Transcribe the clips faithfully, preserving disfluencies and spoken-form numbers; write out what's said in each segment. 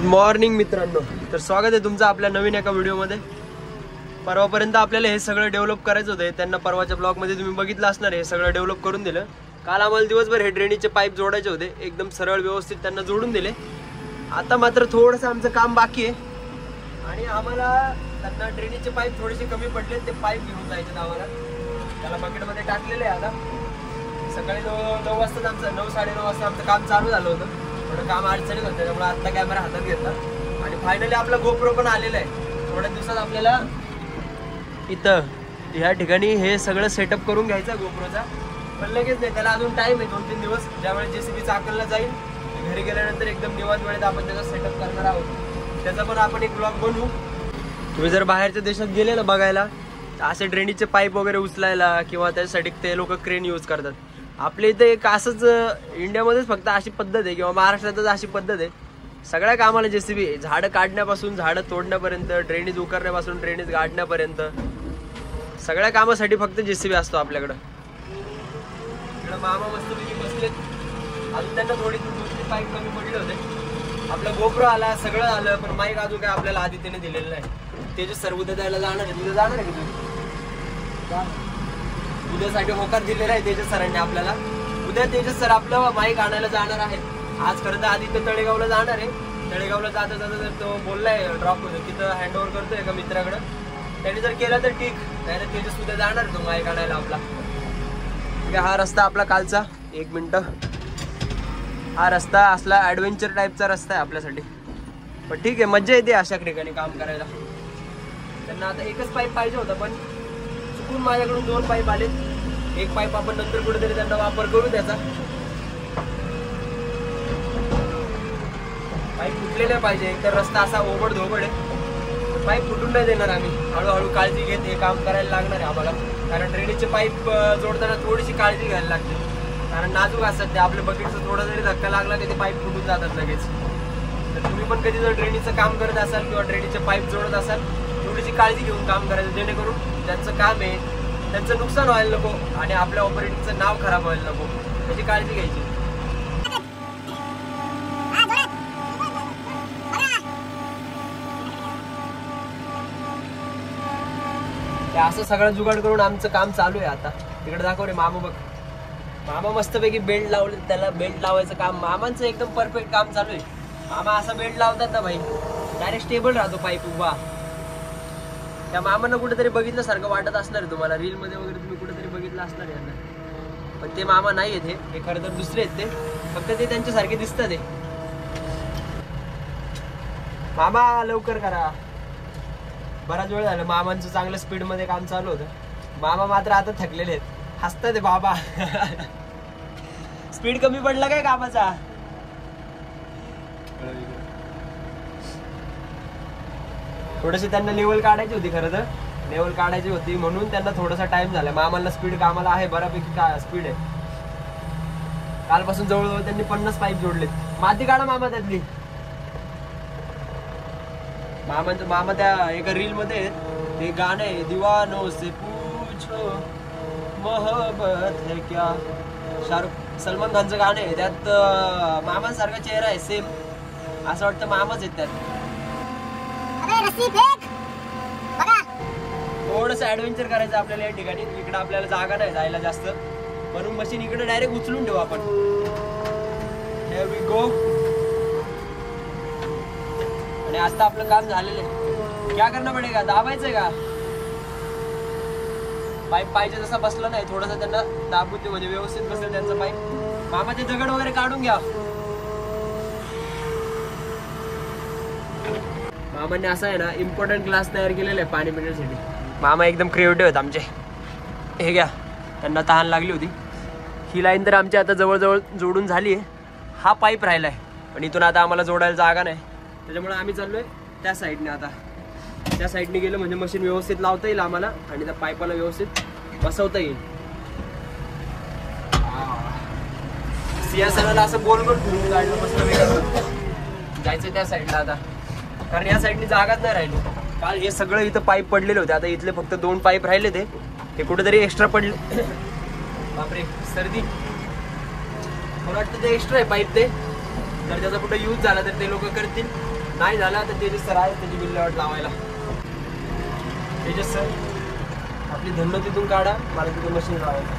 Morning मित्रांनो, तर स्वागत आहे तुमचं आपल्या नवीन एका व्हिडिओमध्ये। परवापर्यंत आपल्याला हे सगळं डेव्हलप करायचं होतं। त्यांना परवाच्या ब्लॉगमध्ये तुम्ही बघितलं असणार, हे सगळं डेव्हलप करून दिलं। काल आम्हाला दिवसभर हे ड्रेनेजचे पाईप जोडायचे होते, एकदम सरळ व्यवस्थित त्यांना जोडून दिले। आता मात्र थोडंसं आमचं काम बाकी आहे आणि आम्हाला त्यांना ड्रेनेजचे पाईप थोडेसे कमी पडले, ते पाईप घेऊन जायचे आम्हाला। त्याला बकेटमध्ये टाकलेले आहे। आता सकाळी नऊ नऊ वाजता आमचं नऊ साडेनऊ वाजता आमचं काम चालू झालं होतं। थोडं काम अडचणीत होतं, त्यामुळे आत्ता कॅमेरा हातात घेतला आणि फायनली आपला गोप्रो पण आलेला आहे। थोड्या दिवसात आपल्याला इथं ह्या ठिकाणी हे सगळं सेटअप करून घ्यायचं गोप्रोचा, पण लगेच नाही, त्याला अजून टाइम आहे दोन तीन दिवस। ज्यावेळेस जेसीबी चाकलला जाईल, घरी गेल्यानंतर एकदम निवांत वेळेत आपण त्याचा सेटअप करणार आहोत। त्याचा पण आपण एक ब्लॉग बनवू। तुम्ही जर बाहेरच्या देशात गेले ना बघायला, तर असे ड्रेनेजचे पाईप वगैरे उचलायला किंवा त्याच्यासाठी ते लोक क्रेन यूज करतात। आपल्या इथे एक असंच इंडियामध्येच फक्त अशी पद्धत आहे किंवा महाराष्ट्रातच अशी पद्धत आहे। सगळ्या कामाला जेसीबी, झाडं काढण्यापासून झाडं तोडण्यापर्यंत, ड्रेनेज उकरण्यापासून ड्रेनेज गाडण्यापर्यंत सगळ्या कामासाठी फक्त जेसीबी असतो आपल्याकडं। इकडे मामा मस्तपैकी बसलेत, अजून त्यांना थोडी दुसरी पाईप कमी पडले होते। आपला गोप्रो आला, सगळं आलं, पण माईक अजून काय आपल्याला आदित्यने दिलेलं नाही। तेजस सर उद्या द्यायला जाणार आहे, उद्या जाणार आहे की तुम्ही? उद्यासाठी होकार दिलेला आहे तेजस सरांनी आपल्याला। उद्या तेजस सर आपलं माईक आणायला जाणार आहेत। आज खरं तर आदित्य तळेगावला जाणार आहे। तळेगावला जाता जाता जर तो बोललाय ड्रॉप होतो तिथं हँड ओव्हर करतोय एका मित्राकडे, त्याने जर केलं तर ठीक, नाही तर तेजस उद्या जाणार तो माईक आणायला आपला। हा रस्ता आपला कालचा, एक मिनिट, हा रस्ता असला ऍडव्हेंचर टाईपचा रस्ता आहे आपल्यासाठी, पण ठीक आहे, मज्जा येते अशा ठिकाणी काम करायला। त्यांना आता एकच पाईप पाहिजे होता, पण चुकून माझ्याकडून दोन पाईप आलेत। एक पाईप आपण नंतर कुठेतरी त्यांना वापर करू त्याचा। पाईप फुटलेला पाहिजे, एकतर रस्ता असा ओबड धोबड आहे, पाईप फुटून नाही देणार आम्ही। हळूहळू काळजी घेत हे काम करायला लागणार आहे आम्हाला, कारण ड्रेनेजचे पाईप जोडताना थोडीशी काळजी घ्यायला लागते, कारण नाजूक असतात ते। आपल्या बकेटचा थोडा जरी धक्का लागला की ते पाईप फुटून जातात लगेच। तर तुम्ही पण कधी जर ड्रेनेजचं काम करत असाल किंवा ड्रेनेजचे पाईप जोडत असाल, थोडीशी काळजी घेऊन काम करायचं, जेणेकरून ज्यांचं काम आहे त्यांचं नुकसान व्हायला नको आणि आपल्या ऑपरेटिंगचं नाव खराब व्हायला नको, त्याची काळजी घ्यायची। असं सगळं जुगाड करून आमचं काम चालू आहे आता। तिकडे दाखव रे मामा, बघ मामा मस्तपैकी बेल्ट लावले, त्याला बेल्ट लावायचं काम मामांचं एकदम परफेक्ट काम चालू आहे। मामा असा बेल्ट लावतात ना भाई, डायरेक्ट स्टेबल राहतो पाईप उभा। त्या मामांना कुठेतरी बघितलं सारखं वाटत असणार आहे तुम्हाला, रील मध्ये वगैरे तुम्ही कुठेतरी बघितलं असणार आहे यांना, पण ते मामा नाही आहेत, हे खरं तर दुसरे आहेत, ते फक्त ते त्यांच्यासारखे दिसतात। ते मामा लवकर करा, बराच वेळ झालं मामांचं चांगलं स्पीड मध्ये काम चालू होतं। मामा मात्र आता थकलेले आहेत, हसतात ते बाबा। स्पीड कमी पडला काय कामाचा? थोडीशी त्यांना लेवल काढायची होती, खरं तर लेवल काढायची होती म्हणून त्यांना थोडासा टाइम झाला। मामाला स्पीड कामाला आहे, बऱ्यापैकी का स्पीड आहे। कालपासून जवळजवळ त्यांनी पन्नास पाईप जोडलेत। माती काढा मामा त्यातली। मामांचं मामा त्या एका रील मध्ये ते गाणं आहे, दीवानो से पूछो मोहब्बत है क्या, शाहरुख सलमान खानचं गाणं आहे, त्यात मामांसारखा चेहरा आहे सेम, असं वाटतं मामाच आहेत त्यात। थोडंसं ऍडव्हेंचर करायचं आपल्याला या ठिकाणी। इकडे आपल्याला जागा नाही जायला जास्त, म्हणून मशीन इकडे डायरेक्ट उचलून ठेवू आपण। Here we go. आणि आता आपलं काम झालेलं आहे, क्या करना पडेगा, दाबायचंय का पाईप? पाहिजे जसा बसला नाही, थोडंसं त्यांना दाबून दे म्हणजे व्यवस्थित बसेल त्यांचा पाईप। मामा ते दगड वगैरे काढून घ्या। मामाने असा आहे ना इम्पॉर्टंट ग्लास तयार केलेला आहे पाणी पिण्यासाठी। मामा एकदम क्रिएटिव्ह आहेत आमचे। हे घ्या, त्यांना तहान लागली होती। ही लाईन तर आमची आता जवळजवळ जोडून झाली आहे। हा पाईप राहिलाय, पण इथून आता आम्हाला जोडायला जागा नाही, त्याच्यामुळे आम्ही चाललोय त्या साईडने। आता त्या साईडने गेलं म्हणजे मशीन व्यवस्थित लावता येईल आम्हाला आणि त्या पाईपाला व्यवस्थित बसवता येईल। सिंहासनाला असं गोल गोल फिरून काढलं मस्त वेगळं जायचं त्या साईडला आता, कारण या साईडने जागाच नाही राहिली। काल हे सगळं इथं पाईप पडलेले होते, आता इथले फक्त दोन पाईप राहिले, ते ते कुठेतरी एक्स्ट्रा पडले। बापरे सर्दी, मला वाटतं ते एक्स्ट्रा आहे पाईप ते, तर त्याचा कुठे यूज झाला तर ते लोक करतील। नाही झाला तर तेजस सर आहे त्याची विल्हेवाट लावायला. तेजस सर आपली धन्नो तिथून काढा, मला तिथून मशीन लावायचं.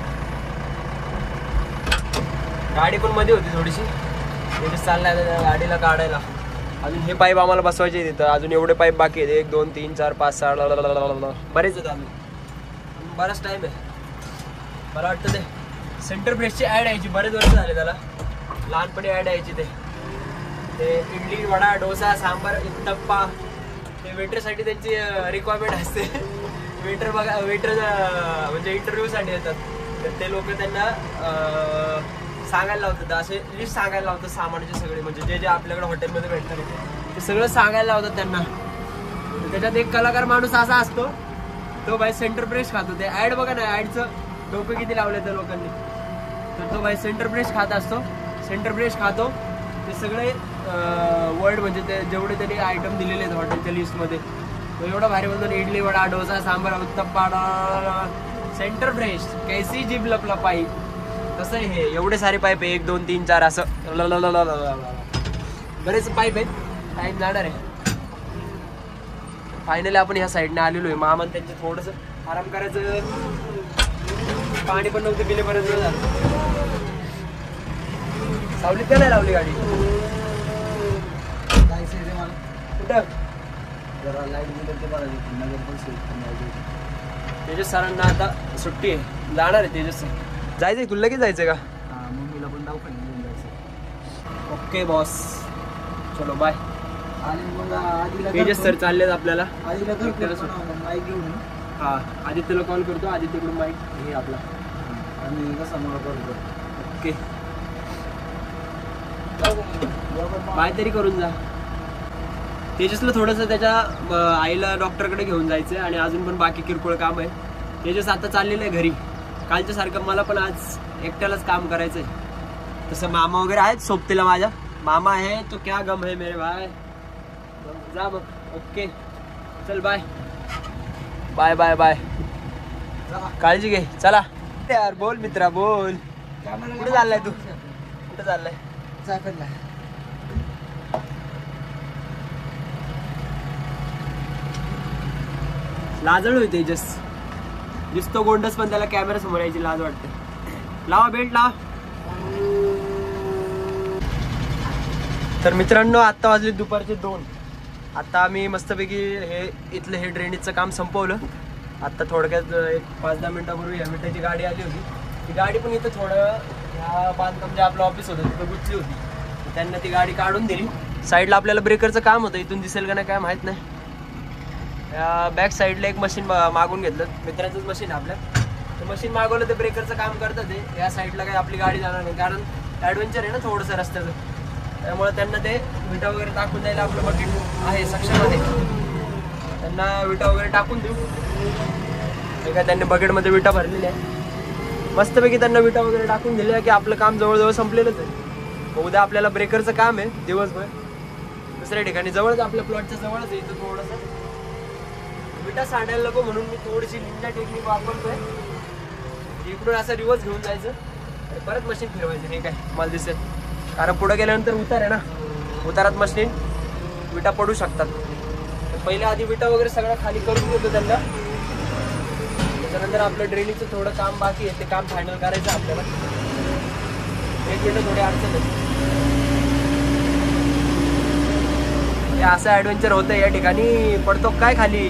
गाडी पण मध्ये होती थोडीशी, तेजस चाललाय गाडीला काढायला. अजून हे पाईप आम्हाला बसवायचे तिथं, अजून एवढे पाईप बाकी आहेत. एक दोन तीन चार पाच सहा बरेच आहेत अजून, बराच टाईम आहे. मला वाटतं ते सेंटर प्रेसची ॲड यायची, बरेच वर्ष झाले त्याला. लहानपणी ॲड यायची ते ते इडली वडा डोसा सांबार उत्तप्पा, ते वेटरसाठी त्यांची रिक्वायरमेंट असते. वेटर बघा, वेटर म्हणजे इंटरव्ह्यूसाठी येतात, तर ते लोक त्यांना सांगायला लावतात, असे लिस्ट सांगायला लावतात सामानाचे सगळे, म्हणजे जे जे आपल्याकडे हॉटेलमध्ये भेटतात ते सगळं सांगायला लावतात त्यांना. त्याच्यात एक कलाकार माणूस असा असतो, तो बाई सेंटर प्रेस खातो. ते ॲड बघा ना, ॲडचं डोकं किती लावलं त्या लोकांनी. तर तो बाई सेंटर प्रेस खात असतो, सेंटर प्रेस खातो. ते सगळे वर्ड म्हणजे ते जेवढे त्यांनी आयटम दिलेले आहेत हॉटेलच्या लिस्टमध्ये, तो एवढा भारी बोलतो. इडली वडा डोसा सांबार उत्तप्पा सेंटर फ्रेश कैसी जीभ लपला पाईप. तसं आहे हे, एवढे सारे पाईप आहे, एक दोन तीन चार असं बरेच पाईप आहेत. टाईम जाणार आहे. फायनली आपण ह्या साईडने आलेलो आहे. मामा त्यांचे थोडंसं आराम करायचं, पाणी पण नव्हतं पिले, बरेच वेळ झालं. सावलीत का नाही लावली गाडी? कुठं तेजस सरांना आता सुट्टी आहे, जाणार आहे तेजस. जायचंय तुला लगेच जायचंय का? मम्मीला पण दवाखान्यात घेऊन जायचं. ओके बॉस, चलो बाय. तेजस सर चाललेत आपल्याला. माईक घेऊन हा, आदित्यला कॉल करतो, आदित्यकडून माईक हे आपला आणि कसा मला कॉल करतो. ओके बाय तरी करून जा. तेजसला थोडंसं त्याच्या आईला डॉक्टरकडे घेऊन जायचं आणि अजून पण बाकी किरकोळ काम आहे. तेजस आता चाललेलं आहे घरी. कालच्या सारखं मला पण आज एकट्यालाच काम करायचं आहे. तसं मामा वगैरे आहेत सोबतीला, माझ्या मामा आहे तो क्या गम है मेरे भाई. जा मग. ओके चल बाय बाय बाय बाय. काळजी घे. चला यार, बोल मित्रा बोल. कुठे चाललाय तू? कुठे चाललाय? चाकणला. लाजळ होई तेजस, दिसतो गोंडस पण त्याला कॅमेरा समोर यायची लाज वाटते. लावा बेल्ट लावा. तर मित्रांनो, आत्ता वाजले दुपारचे दोन. आता आम्ही मस्तपैकी हे इथलं हे ड्रेनेजचं काम संपवलं. आत्ता थोडक्यात एक पाच दहा मिनिटापूर्वी ह्या मिठाची गाडी आली होती. ती गाडी पण इथं थोडं ह्या बांधकाम जे आपलं ऑफिस होतं तिथं गुंतली होती, त्यांना ती गाडी काढून दिली. साईडला आपल्याला ब्रेकरचं काम होतं, इथून दिसेल का नाही काय माहीत नाही. या बॅक साईडला एक मशीन मागून घेतलं, मित्राचंच मशीन आपल्या. ते मशीन मागवलं, ते ब्रेकरचं काम करतं. ते या साईडला काही आपली गाडी जाणार नाही, कारण ॲडव्हेंचर आहे ना थोडंसं रस्त्याचं. त्यामुळे त्यांना ते विटा वगैरे टाकून द्यायला आपलं बकेट आहे, सक्षम आहे. त्यांना विटा वगैरे टाकून देऊ. हे काय त्यांनी बकेटमध्ये विटा भरलेल्या आहे. मस्तपैकी त्यांना विटा वगैरे टाकून दिल्या की आपलं काम जवळजवळ संपलेलंच आहे. उद्या आपल्याला ब्रेकरचं काम आहे दिवसभर दुसऱ्या ठिकाणी, जवळच आपल्या प्लॉटच्या जवळच आहे. इथं थोडंसं विटा सांडायला नको म्हणून मी थोडीशी निंजा टेक्निक वापरतोय. इकडून असं रिवर्स घेऊन जायचं आणि परत मशीन फिरवायचं. हे काय मला दिसेल, कारण पुढे गेल्यानंतर उतार आहे ना, उतारात मशीन विटा पडू शकतात. पहिले आधी विटा वगैरे सगळं खाली करून घेतो त्यांना. त्याच्यानंतर आपलं ड्रेनेजचं थोडं काम बाकी आहे, ते काम फायनल करायचं आपल्याला. एक मिनिट थोडी अडचण आहे. हे असं ॲडव्हेंचर होतं या ठिकाणी. पडतो काय खाली?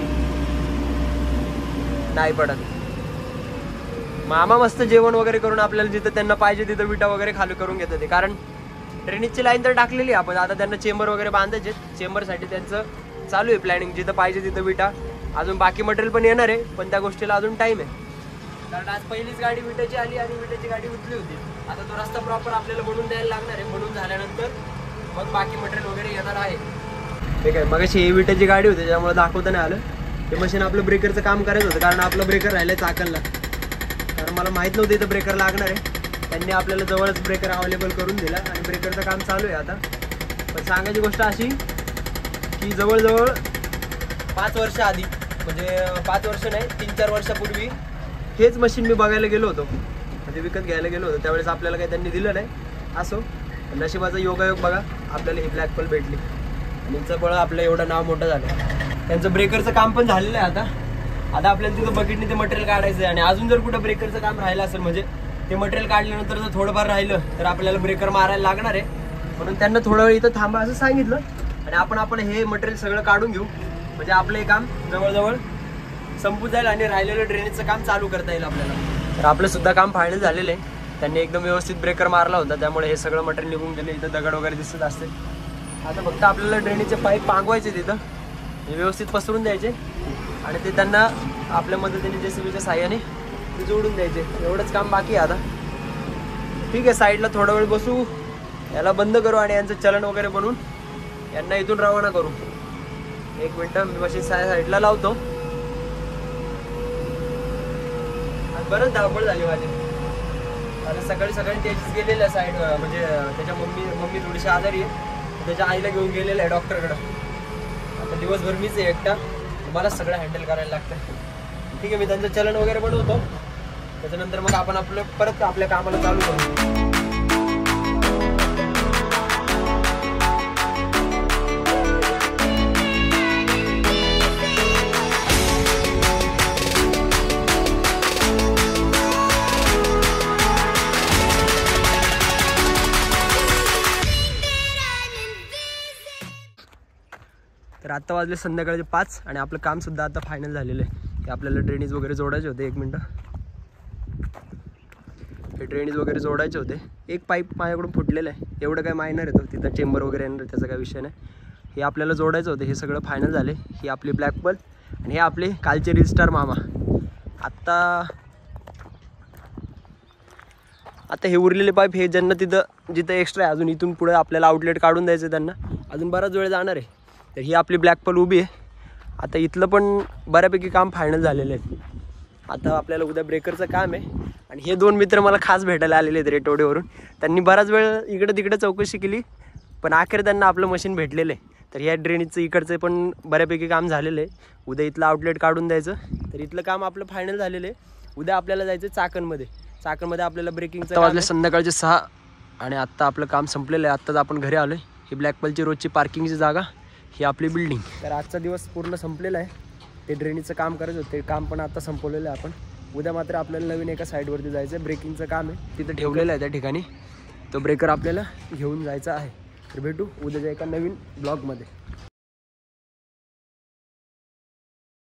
नाही पडत. मामा मस्त जेवण वगैरे करून आपल्याला जिथं त्यांना पाहिजे तिथं विटा वगैरे खाली करून घेतात ते. कारण ड्रेनेजची लाईन तर टाकलेली आपण, आता त्यांना चेंबर वगैरे बांधायचे. चेंबरसाठी त्यांचं चालू आहे प्लॅनिंग, जिथं पाहिजे तिथं विटा. अजून बाकी मटेरियल पण येणार आहे, पण त्या गोष्टीला अजून टाईम आहे. कारण आज पहिलीच गाडी विटाची आली आणि विटाची गाडी उतली होती. आता तो रस्ता प्रॉपर आपल्याला बनवून द्यायला लागणार आहे. बनवून झाल्यानंतर मग बाकी मटेरियल वगैरे येणार आहे. ठीक आहे. मग अशी ही विटाची गाडी होती, त्यामुळे दाखवता नाही आलं. ते मशीन आपलं ब्रेकरचं काम करायचं होतं, कारण आपलं ब्रेकर राहिलं चाकणला. कारण मला माहीत नव्हतं इथं ब्रेकर लागणार आहे. त्यांनी आपल्याला जवळच ब्रेकर अवेलेबल करून दिला आणि ब्रेकरचं काम चालू आहे आता. पण सांगायची गोष्ट अशी की जवळजवळ पाच वर्ष आधी, म्हणजे पाच वर्ष नाही तीन चार वर्षापूर्वी हेच मशीन मी बघायला गेलो होतो, म्हणजे विकत घ्यायला गेलो होतो. त्यावेळेस आपल्याला काही त्यांनी दिलं नाही. असो, नशिबाचा योगायोग बघा, आपल्याला ही ब्लॅक पल भेटली. त्यांच्यामुळं आपलं एवढं नाव मोठं झालं. त्यांचं ब्रेकरचं काम पण झालेलं आहे. आता आता आपल्याला तिथं बकेटने ते मटेरियल काढायचं आहे. आणि अजून जर कुठं ब्रेकरचं काम राहिलं असेल म्हणजे ते मटेरियल काढल्यानंतर जर थोडंफार राहिलं तर आपल्याला ब्रेकर मारायला लागणार आहे. म्हणून त्यांना थोडा वेळ इथं थांबा असं सांगितलं. आणि आपण आपण हे मटेरियल सगळं काढून घेऊ म्हणजे आपलं हे काम जवळजवळ संपून जाईल आणि राहिलेलं ड्रेनेजचं काम चालू करता येईल आपल्याला. तर आपलं सुद्धा काम फायनल झालेलं आहे. त्यांनी एकदम व्यवस्थित ब्रेकर मारला होता त्यामुळे हे सगळं मटेरियल निघून गेले. इथं दगड वगैरे दिसत असते. आता फक्त आपल्याला ड्रेनेजचे पाईप पांगवायचे तिथं हे व्यवस्थित पसरून द्यायचे आणि ते त्यांना आपल्या मदतीने जेसीबीच्या साह्याने ते जोडून द्यायचे. एवढंच काम बाकी आहे आता. ठीक आहे, साईडला थोडा वेळ बसू, याला बंद करू आणि यांचं चलन वगैरे बनवून यांना इथून रवाना करू. एक मिनटं मी मशीन साईडला लावतो. बरंच धावपळ झाली माझी. आता सकाळी सकाळी त्याचीच गेलेलं आहे साईड म्हणजे त्याच्या मम्मी मम्मी थोडीशी आजारी आहे. त्याच्या आईला घेऊन गेलेलं आहे डॉक्टरकडं. आता दिवसभर मीच आहे एकटा, मला सगळं हँडल करायला लागतं. ठीक आहे, मी त्यांचं चलन वगैरे बनवतो. त्याच्यानंतर मग आपण आपलं परत आपल्या कामाला चालू करू. तर आत्ता वाजले संध्याकाळचे पाच आणि आपलं काम सुद्धा आता फायनल झालेलं आहे. की आपल्याला ड्रेनेज वगैरे जोडायचे होते. एक मिनटं, हे ड्रेनेज वगैरे जोडायचे होते. एक पाईप माझ्याकडून फुटलेलं आहे, एवढं काय मायनर येतो, तिथं चेंबर वगैरे येणार त्याचा काही विषय नाही. हे आपल्याला जोडायचं होतं. हे सगळं फायनल झाले. ही आपली ब्लॅक बल आणि हे आपले कालचे रिलस्टार मामा. आत्ता आता हे उरलेले पाईप हे ज्यांना तिथं जिथं एक्स्ट्रा आहे अजून इथून पुढे आपल्याला आउटलेट काढून द्यायचं त्यांना अजून बराच वेळ जाणार आहे. तर ही आपली ब्लॅक पल उभी आहे. आता इथलं पण बऱ्यापैकी काम फायनल झालेलं आहे. आता आपल्याला उद्या ब्रेकरचं काम आहे. आणि हे दोन मित्र मला खास भेटायला आलेले आहेत रेटोडेवरून. त्यांनी बराच वेळ इकडं तिकडं चौकशी केली पण अखेर त्यांना आपलं मशीन भेटलेलं आहे. तर या ड्रेनेजचं इकडचं पण बऱ्यापैकी काम झालेलं आहे. उद्या इथलं आउटलेट काढून द्यायचं. तर इथलं काम आपलं फायनल झालेलं आहे. उद्या आपल्याला जायचं चाकणमध्ये. चाकणमध्ये आपल्याला ब्रेकिंगचं वाजले संध्याकाळचे सहा आणि आत्ता आपलं काम संपलेलं आहे. आत्ताच आपण घरी आलो आहे. ही ब्लॅक पलची रोजची पार्किंगची जागा, ही आपली बिल्डिंग. तर आजचा दिवस पूर्ण संपलेला आहे. ते ड्रेनेजचं काम करायचं होतं, ते काम पण आता संपवलेलं आहे आपण. उद्या मात्र आपल्याला नवीन एका साईडवरती जायचं आहे. ब्रेकिंगचं काम आहे तिथं ठेवलेलं आहे त्या ठिकाणी. तो ब्रेकर आपल्याला घेऊन जायचा आहे. तर भेटू उद्याच्या एका नवीन ब्लॉगमध्ये.